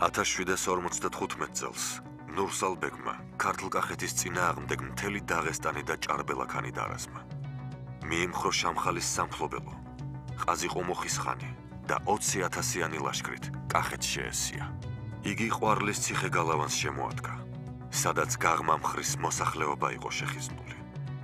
1755 წელს ნურსალბეგმა ქართლ-კახეთის წინააღმდეგ მთელი დაღესტანი და ჭარბელაქანი დაარაზმა. მიემხრო შამხალის სამფლობელო, ყაზიყომოხის ხანი და 20,000-იანი ლაშქრით კახეთს შეესია. იგი ყვარლის ციხე-გალავანს შემოადგა, სადაც გაღმამხრის მოსახლეობა იყო შეხიზნული.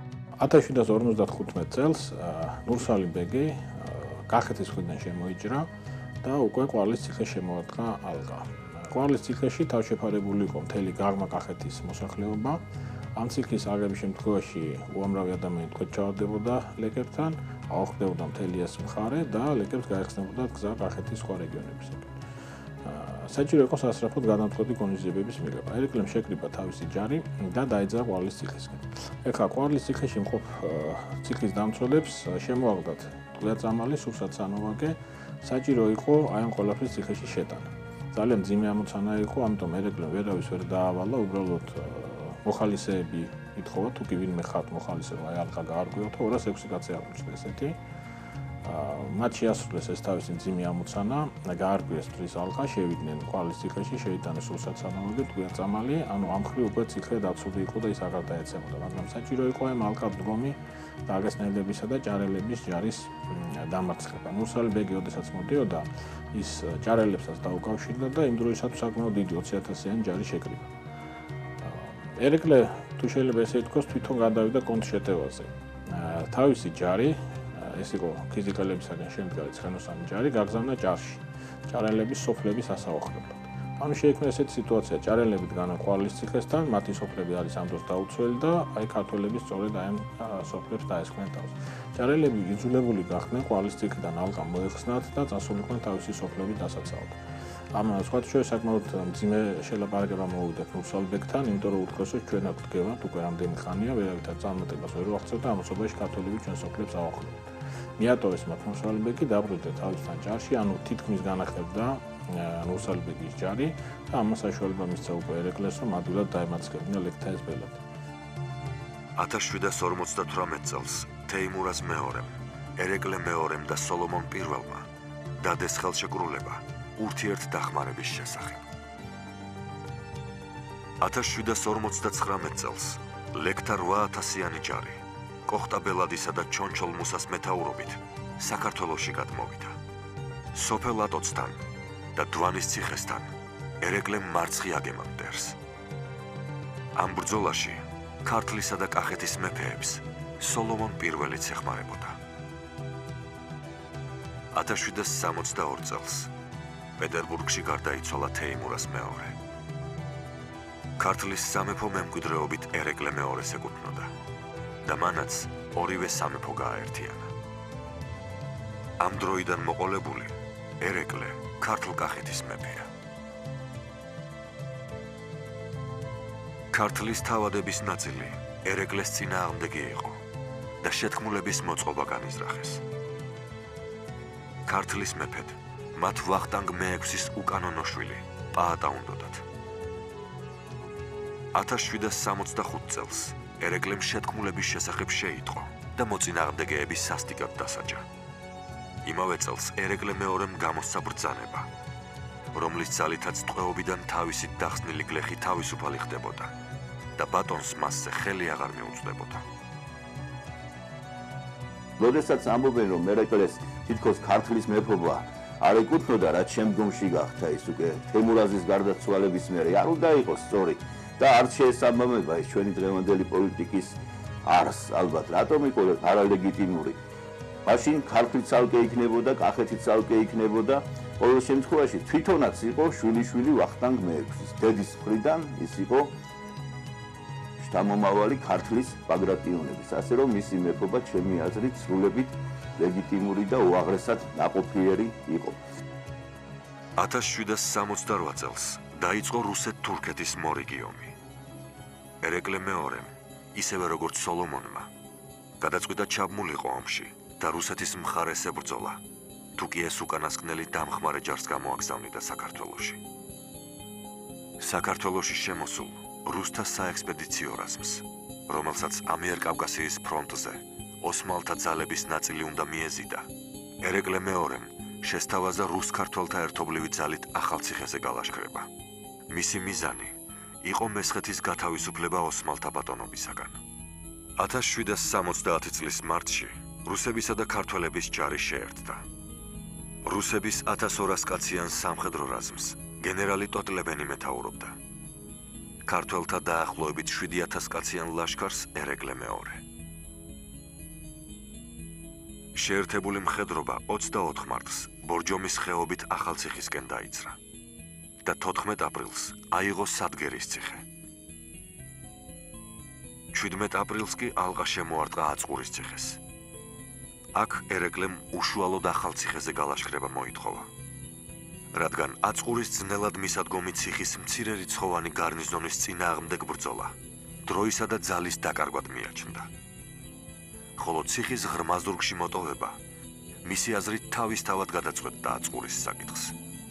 1755 წელს ნურსალი ბეგი კახეთის მხრიდან შემოიჭრა და უკვე ყვარლის ციხე შემოადგა ალყა. ყვარლის ციხეში თავშეფარებული იყო მთელი გაღმა კახეთის მოსახლეობა. ამ ციხის აღების შემთხვევაში უამრავი ადამიანი თქო ჩავარდებოდა ლეკებთან, აუხდებოდა მთელი ეს მხარე და ლეკებს გაეხსნებოდა გზა კახეთის სხვა რეგიონებისაკენ. საჭირო იყო სასწრაფოდ გადამწყვეტი ღონისძიებების მიღება. ერეკლემ შეკრიბა თავისი ჯარი და დაიძრა ყვარლის ციხესკენ. ეხლა ყვარლის ციხეში მყოფ ციხის დამცველებს შემოაგდათ ტყვია-წამალი, სურსათ-სანოვაკე, საჭირო იყო აი ამ ყველაფრის ციხეში შეტანა. ძალიან მძიმე ამოცანა იყო, ამიტომ ერეკლემ ვერავის ვერ დაავალა, უბრალოდ მოხალისეები ითხოვა, თუ კი ვინმე ხართ მოხალისეობა, აი ალყა გაარღვიოთ, 206 კაცი აღმოჩნდა ესეთი. მათ შეასრულეს ეს თავისი მძიმე ამოცანა, გაარღვიეს თვლის ალყა, შევიდნენ ყვარლის ციხეში, შეიტანეს სურსათ-სანოვაკე, ტყვია-წამალი, ანუ ამ მხრივ უკვე ციხე დაცული იყო და ის აღარ დაეცემოდა, მაგრამ საჭირო იყო ამ ალყად დგომი დაღესტნელებისა და ჭარელების ჯარის დამარცხება. ნურსალი ბეგი ოდესაც მოდიოდა, ის ჭარელებსაც დაუკავშირდა და იმ დროისათვის საკმაოდ დიდი 20,000-იანი ჯარი შეკრიბა. ერეკლე, თუ შეიძლება ესე ითქვას, თვითონ გადავიდა კონტრშეტევაზე. თავისი ჯარი, ეს იყო ქიზიკელებისაგან შემდგარი ცხენოსანი ჯარი, გაგზავნა ჭარში, ჭარელების სოფლების ასაუხრებლად. ანუ შეიქმნა ესეთი სიტუაცია, ჭარელები დგანან ყვარლის ციხესთან, მათი სოფლები არის ამ დროს დაუცველი და აი ქართველები სწორედ აი ამ სოფლებს დაესხნენ თავს. ჭარელები იძულებული გახდნენ ყვარლის ციხიდან ალყა მოეხსნათ და წასულიყვნენ თავისი სოფლების დასაცავად. ამ სხვადასხვა საკმაოდ მძიმე შელაპარაკება მოუვიდათ ნურსალბეგთან, იმიტომ რომ უთქვასო ჩვენ აქ ვდგევართ უკვე რამდენი ხანია, ვერავითარ წარმატებას ვერ ვაღწევთ და ამასობაში ქართველები ჩვენ სოფლებს ავახლებთ. მიატოვეს მათ ნურსალბეგი, დაბრუნდა თავისთან ჭარში, ანუ თითქმის განახლდა ნურსალბეგის ჯარი და ამას საშუალება მისცა უკვე ერეკლეს, რომ ადვილად დაემაცხებინა ლეკთა ეს ბელად. 1758 წელს თეიმურაზ მეორემ, ერეკლე მეორემ და სოლომონ პირველმა დადეს ხელშეკრულება ურთიერთდახმარების შესახებ. 1759 წელს ლეკთა 8,000-იანი ჯარი კოხტა ბელადისა და ჩონჩოლ მუსას მეთაურობით საქართველოში გადმოვიდა. სოფელ ატოცთან და დვანის ციხესთან ერეკლემ მარცხი აგემამდერს. ამ ბრძოლაში ქართლისა და კახეთის მეფეებს სოლომონ პირველიც ეხმარებოდა. 1762 წელს პეტერბურგში გარდაიცვალა თეიმურაზ მეორე. ქართლის სამეფო მემკვიდრეობით ერეკლე მეორეს ეკუთვნოდა და მანაც ორივე სამეფო გააერთიანა. ამ დროიდან მოყოლებული ერეკლე ქართლ-კახეთის მეფეა. ქართლის თავადების ნაწილი ერეკლეს წინააღმდეგი იყო და შეთქმულების მოწყობა განიზრახეს. ქართლის მეფედ მათ ვახტანგ მე-6-ის უკანონო შვილი პაატა უნდოდათ. 1765 წელს ერეკლემ შეთქმულების შესახებ შეიტყო და მოწინააღმდეგეების სასტიკად დასაჯა. იმავე წელს ერეკლე მეორემ გამოსცა ბრძანება, რომლის ძალითაც ტყვეობიდან თავისით დახსნილი გლეხი თავისუფალი ხდებოდა და ბატონს მასზე ხელი აღარ მიუწვდებოდა. როდესაც ამბობენ, რომ ერეკლეს თითქოს ქართლის მეფობა არ ეკუთვნოდა, რაც შემდგომში გახდა ის უკვე თემურაზის გარდაცვალების მერე არ უნდა იყოს სწორი და არც შეესაბამება ეს ჩვენი დღევანდელი პოლიტიკის არსს, ალბათ რატომ იყო არალეგიტიმური. მაშინ ქართლი ცალკე იქნებოდა, კახეთი ცალკე იქნებოდა, ყოველ შემთხვევაში თვითონაც იყო შვილიშვილი ვახტანგ მე-6-ის. დედის მხრიდან ის იყო შთამომავალი ქართლის ბაგრატიონების, ასე რომ მისი მეფობა ჩემი აზრით სრულებით ლეგიტიმური და უაღრესად ნაყოფიერი იყო. 1768 წელს დაიწყო რუსეთ-თურქეთის მორიგი ომი. ერეკლე მეორემ, ისევე როგორც სოლომონმა, გადაწყვიტა ჩაბმულიყო ომში და რუსეთის მხარეს ებრძოლა, თუ კი ეს უკანასკნელი დამხმარე ჯარს გამოაგზავნიდა საქართველოში. საქართველოში შემოსულ რუსთა საექსპედიციო რაზმს, რომელსაც ამიერკავკასიის ფრონტზე ოსმალთა ძალების ნაწილი უნდა მიეზიდა, ერეკლე მეორემ შესთავაზა რუს-ქართველთა ერთობლივი ძალით ახალციხეზე გალაშქრება. მისი მიზანი იყო მესხეთის გათავისუფლება ოსმალთა ბატონობისაგან. 1770 წლის მარტში რუსებისა და ქართველების ჯარი შეერთდა. რუსების 1200 კაციან სამხედრო რაზმს გენერალი ტოტლებენი მეთაურობდა. ქართველთა დაახლოებით 7000 კაციან ლაშქარს ერეკლე მეორე. შეერთებული მხედრობა 24 მარტს ბორჯომის ხეობით ახალციხისკენ დაიძრა და 14 აპრილს აიღო სადგერის ციხე. 17 აპრილს კი ალყა შემოარტყა აწყურის ციხეს. აქ ერეკლემ უშუალოდ ახალციხეზე გალაშქრება მოითხოვა. რადგან აწყურის ძნელად მისადგომი ციხის მცირერიცხოვანი გარნიზონის წინააღმდეგ ბრძოლა დროისა და ძალის დაკარგვად მიაჩნდა. ხოლო ციხის ღრმა ზურგში მოტოვება მისი აზრით თავისთავად გადაწყვეტდა აწყურის საკითხს.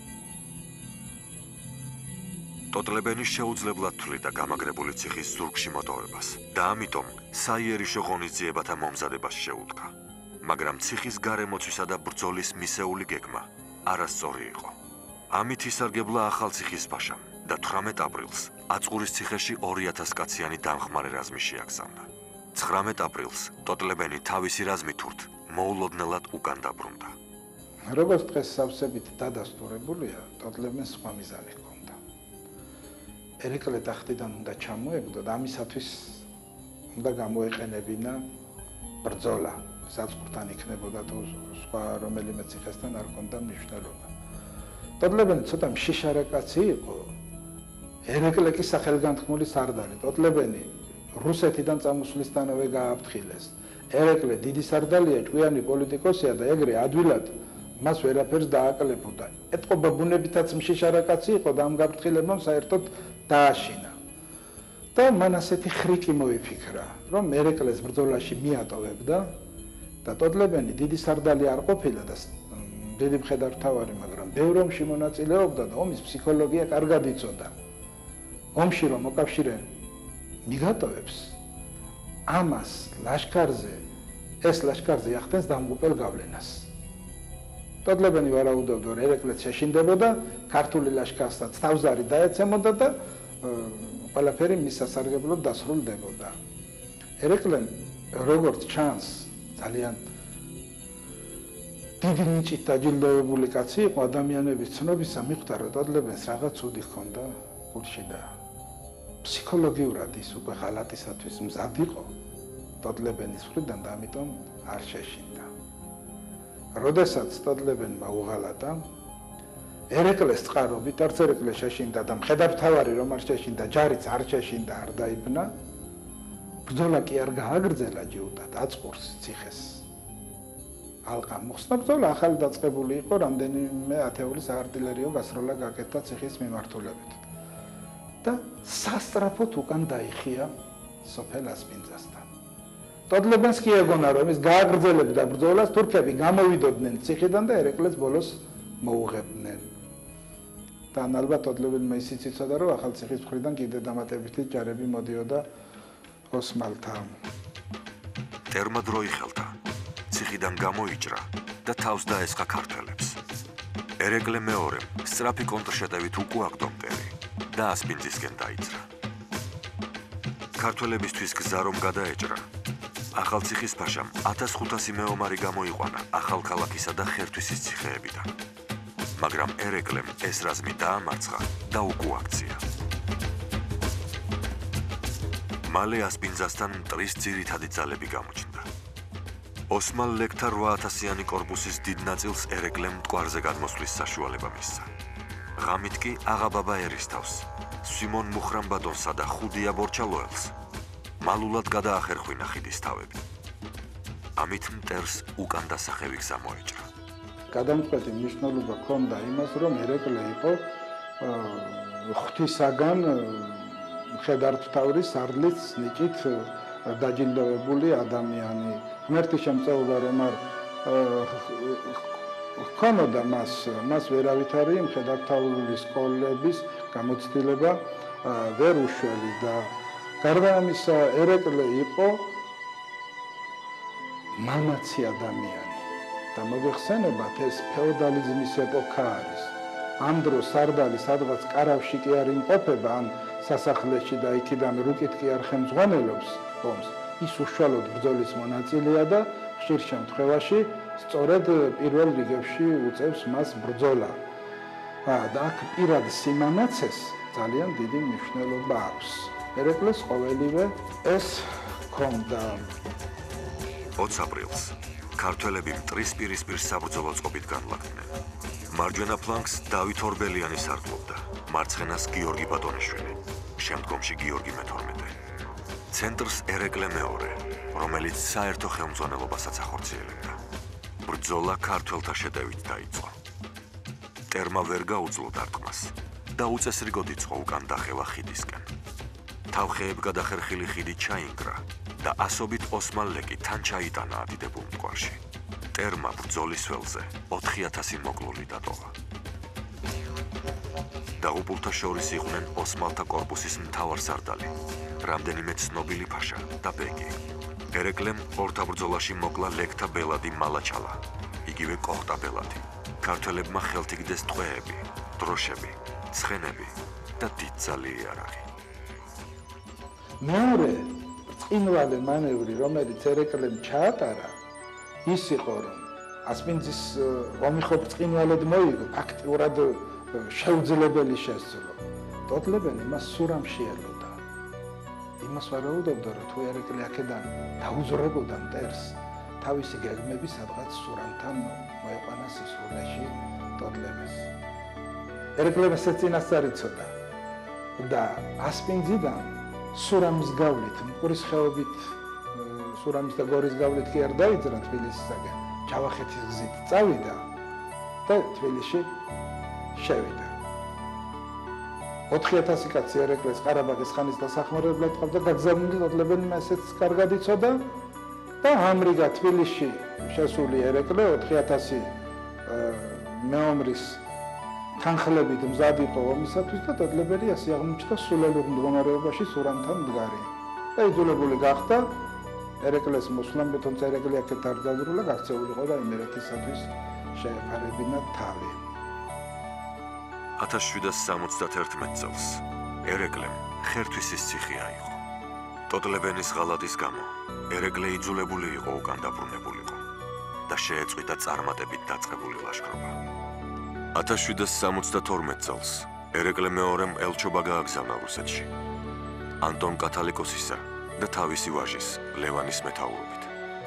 ტოტლებენი შეუძლებლად თვლიდა გამაგრებული ციხის ზურგში მოტოვებას და ამიტომ საიერიშო ღონისძიებათა მომზადებას შეუდგა. მაგრამ ციხის გარემოცვისა და ბრძოლის მისეული გეგმა არასწორი იყო. ამით ისარგებლა ახალციხის ფაშამ და 18 აპრილს აწყურის ციხეში 2000 კაციანი დამხმარე რაზმი შეაგზავნა. 19 აპრილს ტოტლებენი თავისი რაზმით ურთ მოულოდნელად უკან დაბრუნდა. როგორც დღეს სავსებით დადასტურებულია, ტოტლებენს სხვა მიზანი ჰქონდა. ერეკლე ტახტიდან უნდა ჩამოეგდო და ამისათვის უნდა გამოეყენებინა ბრძოლა. საწყურთან იქნებოდა თუ სხვა რომელიმე ციხესთან არ ჰქონდა მნიშვნელობა. ტოტლებენი ცოტა მშიშარა კაცი იყო. ერეკლე კი სახელგანთქმული სარდალი. ტოტლებენი რუსეთიდან წამოსვლისთანავე გააფრთხილეს. ერეკლე დიდი სარდალია, ჭკვიანი პოლიტიკოსია და ეგრე ადვილად მას ვერაფერს დააკლებოდა. ეთყობა ბუნებითაც მშიშარა კაცი იყო და ამ გაფრთხილებამ საერთოდ დააშინა. და მან ასეთი ხრიკი მოიფიქრა, რომ ერეკლეს ბრძოლაში მიატოვებდა და ტოტლებენი დიდი სარდალი არ ყოფილა და დიდი მხედართმთავარი, მაგრამ ბევრ ომში მონაწილეობდა და ომის ფსიქოლოგია კარგად იცოდა. ომში რომ მოკავშირე მიგატოვებს ამას ლაშქარზე ეს ლაშქარზე ახდენს დამღუპელ გავლენას. ტოტლებენი ვარაუდობდა, რომ ერეკლეც შეშინდებოდა, ქართული ლაშქარსაც თავზარი დაეცემოდა და ყველაფერი მის სასარგებლოდ დასრულდებოდა. ერეკლემ როგორც ჩანს ძალიან დიდი ნიჭით დაჯილდოვებული კაცი იყო, ადამიანების ცნობისა მიხვდა, რომ ტოტლებენს რაღაც ცუდი ჰქონდა გულში და ფსიქოლოგიურად ის უკვე ღალატისათვის მზად იყო ტოტლებენის მხრიდან და ამიტომ არ შეშინდა. როდესაც ტოტლებენმა უღალატა, ერეკლეს წყარობით არც ერეკლე შეშინდა და მხედართმთავარი რომ არ შეშინდა, ჯარიც არ შეშინდა, არ დაიბნა. ბრძოლა კი არ გააგრძელა ჯიუტად აწყურს ციხეს. ალყა მოხსნა, ბრძოლა ახალი დაწყებული იყო, რამდენიმე ათეული საარტილერიო გასროლა გაკეთდა ციხის მიმართულებით. და სასტრაფოდ უკან დაიხია სოფელ ასპინძასთან. ტოტლებენს კი ეგონა, რომ ის გააგრძელებდა ბრძოლას, თურქები გამოვიდოდნენ ციხიდან და ერეკლეს ბოლოს მოუღებდნენ. და ალბათ ტოტლებენმა ისიც იცოდა, რომ ახალციხის მხრიდან კიდე დამატებითი ჯარები მოდიოდა ოსმალთან. მტერმა დრო იხელდა, ციხიდან გამოიჭრა და თავს დაესხა ქართველებს. ერეკლე მეორემ სწრაფი კონტრშეტევით უკუაგდო მტერი და ასპინძისკენ დაიძრა. ქართველებისთვის გზა რომ გადაეჭრა, ახალციხის ფაშამ 1500 მეომარი გამოიყვანა ახალქალაქისა და ხერთვისის ციხეებიდან. მაგრამ ერეკლემ ეს რაზმი დაამარცხა და უკუაქცია. მალე ასპინძასთან მტრის ძირითადი ძალები გამოჩნდა. ოსმალ ლეგთა 8000-იანი კორპუსის დიდ ნაწილს ერეკლემ მტკვარზე გადმოსვლის საშუალება მისცა. ღამით კი აღაბაბა ერისთავს, სვიმონ მუხრამბატონსა და ხუდია ბორჩალოელს მალულად გადაახერხვინა ხიდის თავები. ამით მტერს უკან დასახევი გზა მოეჭრა. გადამწყვეტი მნიშვნელობა ჰქონდა იმას, რომ ერეკლე იყო ღვთისაგან მხედართმთავრის სარდლის ნიჭით დაჯილდოვებული ადამიანი. ღმერთის შემწეობა რომ არ ჰქონოდა მას ვერავითარი მხედართმთავრული სკოლების გამოცდილება ვერ უშველი და გარდა ამისა ერეკლე იყო მამაცი ადამიანი. და მოგვეხსენებათ ეს ფეოდალიზმის ეპოქა არის. ამ დროს სარდალი სადღაც კარავში კი არ იმყოფება, ან სასახლეში და იქიდან რუკით კი არ ხელმძღვანელობს ომს. ის უშუალოდ ბრძოლის მონაწილეა და ხშირ შემთხვევაში სწორედ პირველ რიგებში უწევს მას ბრძოლა. და აქ პირად სიმამაცეს ძალიან დიდი მნიშვნელობა აქვს. ერეკლეს ყოველივე ეს ჰქონდა. 20 აპრილს ქართველები მტრის პირისპირ საბრძოლო წყობით განლაგდნენ. მარჯვენა ფლანგს დავით ორბელიანი სარდლობდა, მარცხენას გიორგი ბატონიშვილი, შემდგომში გიორგი მე-12. ცენტრს ერეკლე მეორე, რომელიც საერთო ხელმძღვანელობასაც ახორციელებდა. ბრძოლა ქართველთა შეტევით დაიწყო. ტერმა ვერ გაუძლო დარტყმას და უწესრიგოდ იწყო უკან დახევა ხიდისკენ. თავხეებ გადახერხილი ხიდი ჩაინგრა და ასობით ოსმალლეკი თან ჩაიტანა ადიდებულ მტკვარში. ტერმა ბრძოლის ველზე 4000 მოკლული დატოვა. დაღუპულთა შორის იყვნენ ოსმალთა კორპუსის მთავარსარდალი, რამდენიმე ცნობილი ფაშა და ბეგი. ერეკლემ ორთაბრძოლაში მოკლა ლექთა ბელადი მალაჩალა, იგივე კოხტა ბელადი. ქართველებმა ხელთ იგდეს ტყვეები, დროშები, ცხენები და დიდძალი იარაღი. მეორე წინვალე მანევრი, რომელიც ერეკლემ ჩაატარა, ის იყო, რომ ასპინძის ომი ხო წინვალედ მოიგო, ფაქტიურად შეუძლებელი შესძლო. ტოტლებენი მას სურამში ელოდა. იმას ვარაუდობდა, რომ თუ ერეკლე აქედან დაუზრებოდა მტერს, თავისი გეგმები სადღაც სურამთან მოეყვანა სისხლში ტოტლებს. ერეკლემ ეს წინასწარ იცოდა და ასპინძიდან სურამის გავლით, მყრის ხეობით სურამის და გორის გავლით კი არ დაიძრა თბილისისაკენ, ჯავახეთის გზით წავიდა და თბილისში შევიდა. 4000 კაცი ერეკლეს ყარაბაღის ხანის დასახმარებლად ყავდა გაგზავნილი ტოტლებენი მასეც კარგად იცოდა და ამრიგად თბილისში შესული ერეკლე 4000 მეომრის თანხლებით მზად იყო ომისათვის და ტოტლებელი ასე აღმოჩნდა სულელურ მდგომარეობაში სურამთან მდგარი. და იძულებული გახდა ერეკლეს მოსვლამ, თუმცა ერეკლე აქეთ არ დაძრულა, გაქცეულიყო და იმერეთისათვის შეეფარებინა თავი. 1771 წელს ერეკლემ ხერთვისის ციხე აიღო. ტოტლებენის ღალატის გამო ერეკლე იძულებული იყო უკან დაბრუნებულიყო და შეეწყვიტა წარმატებით დაწყებული ლაშქრობა. 1772 წელს ერეკლე მეორემ ელჩობა გააგზავნა რუსეთში. ანტონ კათალიკოსისა და თავისი ვაჟის ლევანის მეთაურობით.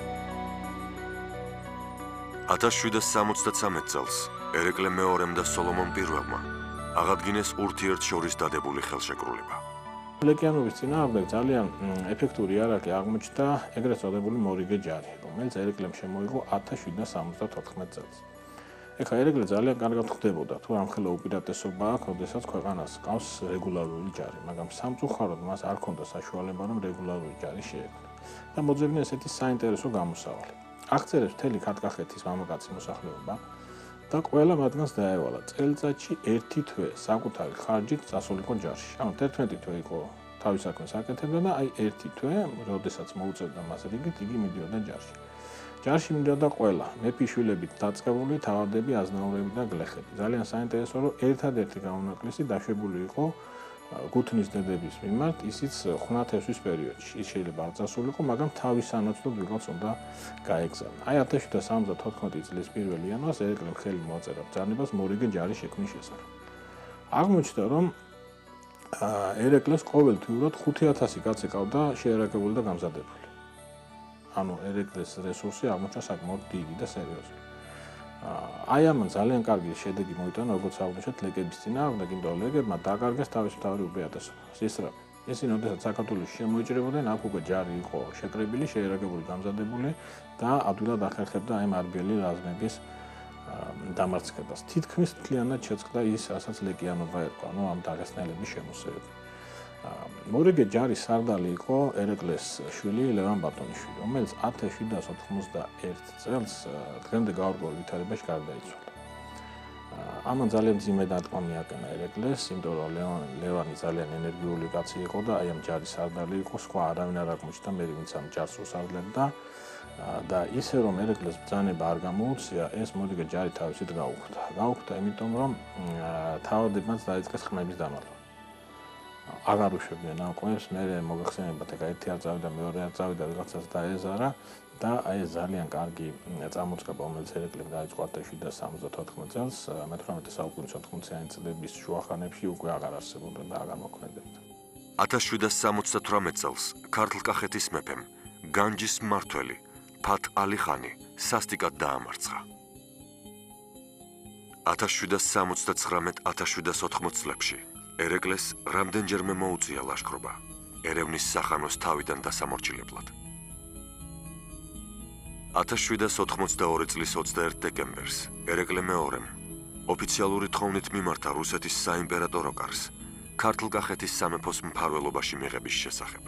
1773 წელს ერეკლე მეორემ და სოლომონ პირველმა აღადგინეს ურთიერთშორის დადებული ხელშეკრულება. ლეკიანოვის წინააღმდეგ ძალიან ეფექტური იარაღი აღმოჩნდა ეგრეთ წოდებული მორიგე ჯარი, რომელიც ერეკლემ შემოიღო 1774 წელს. ეხლა ერეკლე ძალიან კარგად ხვდებოდა, თუ ამხელა უპირატესობა აქვს, როდესაც ქვეყანას ჰყავს რეგულარული ჯარი, მაგრამ სამწუხაროდ მას არ ჰქონდა საშუალება, რომ რეგულარული ჯარი შეექმნა. და მოძებნა ესეთი საინტერესო გამოსავალი. აღწერებს მთელი ქართლ-კახეთის მამაკაცი მოსახლეობა და ყველა მათგანს დაევალა წელიწადში 1 თვე საკუთარი ხარჯით წასულიყო ჯარში. ანუ 11 თვე იყო თავის საქმეს აკეთებდა და აი 1 თვე, როდესაც მოუწევდა მას რიგით, იგი მიდიოდა ჯარში. ჯარში მიდიოდა ყველა, მეფიშვილებით დაწყებული თავადები, აზნაურები და გლეხები. ძალიან საინტერესო, რომ ერთადერთი გამონაკლისი დაშვებული იყო გუთნის დედების მიმართ, ისიც ხუნათესვის პერიოდში. ის შეიძლება არ წასულიყო, მაგრამ თავის სანაცვლოდ ვიღაც უნდა გაეგზავნა. აი 1774 წლის 1 იანვარს ერეკლემ ხელი მოაწერა ბრძანებას მორიგე ჯარის შექმნის შესახებ. აღმოჩნდა, რომ ერეკლეს ყოველთვიურად 5000 კაცი ყავდა შეერაგებული და გამზადებული. ანუ ერეკლეს რესურსი აღმოჩნდა საკმაოდ დიდი და სერიოზული. აი ამან ძალიან კარგი შედეგი მოიტანა, როგორც აღნიშნეთ, ლეკების წინააღმდეგ, იმიტომ რომ ლეკებმა დაკარგეს თავის მთავარი უპირატესობა. ისრაფი. ისინი როდესაც საქართველოში შემოიჭრებოდნენ, აქ უკვე ჯარი იყო შეკრებილი, შეერაგებული, გამზადებული და ადვილად ახერხებდა აი მარბიელი რაზმების დამარცხებას. თითქმის მთლიანად შეწყდა ის, რასაც ლეკიანობა ერქვა, ანუ ამ დაღესტნელების შემოსევები. მორიგე ჯარის სარდალი იყო ერეკლეს შვილი ლევან ბატონიშვილი, რომელიც 1791 წელს დღემდე გაურკვეველ ვითარებაში გარდაიცვალა. ამან ძალიან მძიმე დარტყმა მიაკენა ერეკლეს, იმიტომ რომ ლევანი ძალიან ენერგიული კაცი იყო და აი ამ ჯარის სარდალი იყო, სხვა არავინ არ აღმოჩნდა, მე ვინც ამ ჯარს უსარდლებდა. და ისე რომ ერეკლეს ბრძანება არ გამოუწია, ეს მოდიგა ჯარი თავისით გაუხვდა. გაუხვდა იმიტომ რომ თავადებმაც დაიწყეს ხმების დამალვა. აღარ უშვებდნენ ამ ყმებს, მე მოგახსენებათ, ეგ ერთი არ წავიდა, მეორე არ წავიდა, ვიღაცას დაეზარა და აი ეს ძალიან კარგი წამოწყება, რომელიც ერეკლემ დაიწყო 1774 წელს, მე-18 საუკუნის 80-იანი წლების შუახანებში უკვე აღარ არსებობდა და აღარ მოქმედებდა. 1778 წელს ქართლ-კახეთის მეფემ განჯის მმართველი ფათ ალი-ხანი სასტიკად დაამარცხა. 1779-1780 წლებში ერეკლეს რამდენჯერმე მოუწია ლაშქრობა ერევნის სახანოს თავიდან დასამორჩილებლად. 1782 წლის 21 დეკემბერს ერეკლე მეორემ ოფიციალური თხოვნით მიმართა რუსეთის საიმპერატორო კარს ქართლ-კახეთის სამეფოს მფარველობაში მიღების შესახებ.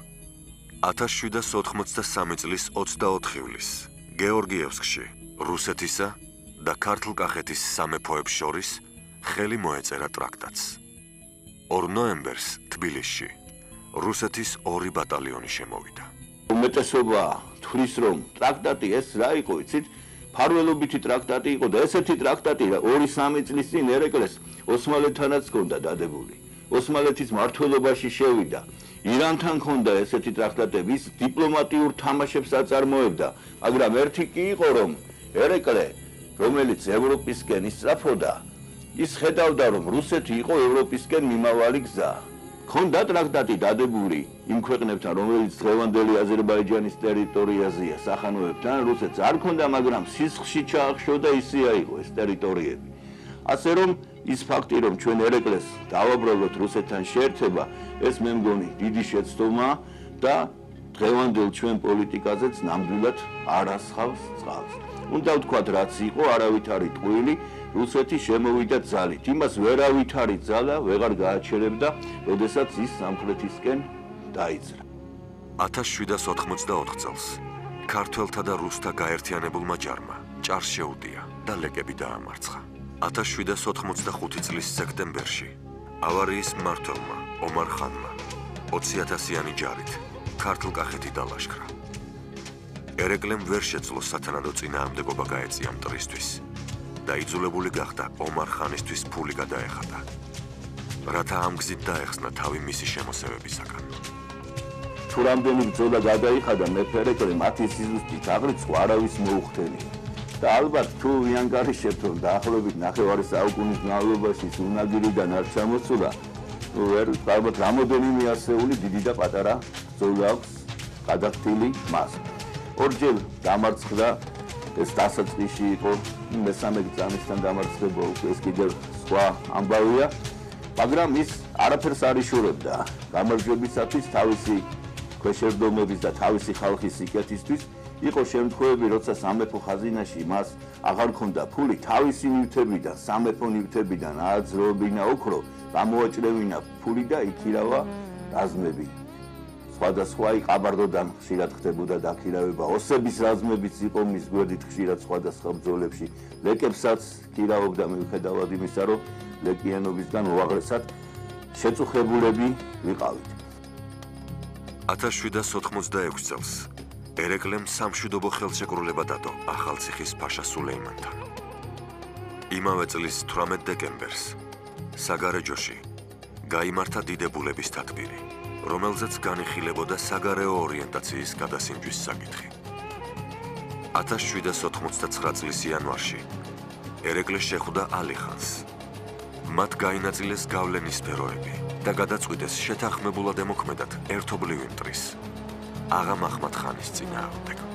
1783 წლის 24 ივლისს გეორგიევსკში რუსეთისა და ქართლ-კახეთის სამეფოებს შორის ხელი მოეწერა ტრაქტატს. 2 ნოემბერს თბილისში რუსეთის 2 ბატალიონი შემოვიდა. უმეტესობა თვლის რომ ტრაქტატი ეს რა იყო, იცით? ფარველობითი ტრაქტატი იყო და ესეთი ტრაქტატი 2-3 წლის წინ ერეკლეს ოსმალეთთანაც ჰქონდა დადებული. ოსმალეთის მმართველობაში შევიდა. ირანთან ჰქონდა ესეთი ტრაქტატები, ის დიპლომატიურ თამაშებს აწარმოებდა, მაგრამ ერთი კი იყო რომ ერეკლე, რომელიც ევროპისკენ ისწრაფოდა, ის ხედავდა რომ რუსეთი იყო ევროპისკენ მიმავალი გზა. ჰქონდა ტრაქტატი დადებული იმ ქვეყნებთან, რომელიც დღევანდელი აზერბაიჯანის ტერიტორიაზეა, სახანოებთან, რუსეთს არ ჰქონდა, მაგრამ სისხლში ჩაახშო და ისეა იყო ეს ტერიტორიები. ასე რომ ის ფაქტი, რომ ჩვენ ერეკლეს დავაბრალოთ რუსეთთან შეერთება, ეს მე მგონი დიდი შეცდომაა და დღევანდელ ჩვენ პოლიტიკაზეც ნამდვილად არასხავს წყალს. უნდა ვთქვათ, რაც იყო, არავით არ ტყუილი, რუსეთი შემოვიდა ძალით. იმას ვერავით არ იძალა, ვეღარ გააჩერებდა, როდესაც ის სამხრეთისკენ დაიძრა. 1784 წელს ქართველთა და რუსთა გაერთიანებულმა ჯარმა ჭარს შეუდია და ლეკები დაამარცხა. 1785 წლის სექტემბერში ავარიის მმართველმა ომარ ხანმა 20,000-იანი ჯარით ქართლ-კახეთი დალაშქრა. ერეკლემ ვერ შეძლო სათანადო წინააღმდეგობა გაეწია მტრისთვის და იძულებული გახდა ომარ ხანისთვის ფული გადაეხადა, რათა ამ გზით დაეხსნა თავი მისი შემოსევებისაგან. თუ რამდენი ბრძოლა გადაიხადა მეფე ერეკლე მათი სიზუსტით აღრიცხვა არავის მოუხდენია. და ალბათ თუ ვიანგარიშებთ რომ დაახლოებით 9 საუკუნის განმავლობაში უნაგირიდან არ ჩამოსულა, ვერ ალბათ რამოდენიმე ასეული დიდი და პატარა ბრძოლა აქვს გადახდილი მას. ორჯერ დამარცხდა, ეს დასაწყისში იყო, მესამე ბრძანისთან დამარცხება უკვე ეს კიდევ სხვა ამბავია, მაგრამ ის არაფერს არ იშურებდა გამარჯვებისათვის თავისი ქვეშევრდომების და თავისი ხალხის სიკეთისთვის. იყო შემთხვევები, როცა სამეფო ხაზინაში მას აღარ ჰქონდა ფული, თავისი ნივთებიდან, სამეფო ნივთებიდან ააძროებინა ოქრო, გამოაჭრევინა ფული და იქირავა რაზმები. სხვადასხვა ყაბარდოდან ხშირად ხდებოდა დაქირავება, ოსების რაზმებიც იყო მის გვერდით ხშირად სხვადასხვა ბრძოლებში. ლეკებსაც ქირავობდა მიუხედავად იმისა, რომ ლეკიანობისგან უაღრესად შეწუხებულები ვიყავით. 1786 წელს ერეკლემ სამშვიდობო ხელშეკრულება დადო ახალციხის ფაშა სულეიმანთან. იმავე წლის 18 დეკემბერს საგარეჯოში გაიმართა დიდებულების თათბირი, რომელზეც განიხილებოდა საგარეო ორიენტაციის გადასინჯვის საკითხი. 1789 წლის იანვარში ერეკლე შეხვდა ალი-ხანს. მათ გაინაწილეს გავლენის სფეროები და გადაწყვიტეს შეთანხმებულად ემოქმედათ ერთობლივი მტრის აღა მაჰმად ხანის წინააღმდეგ.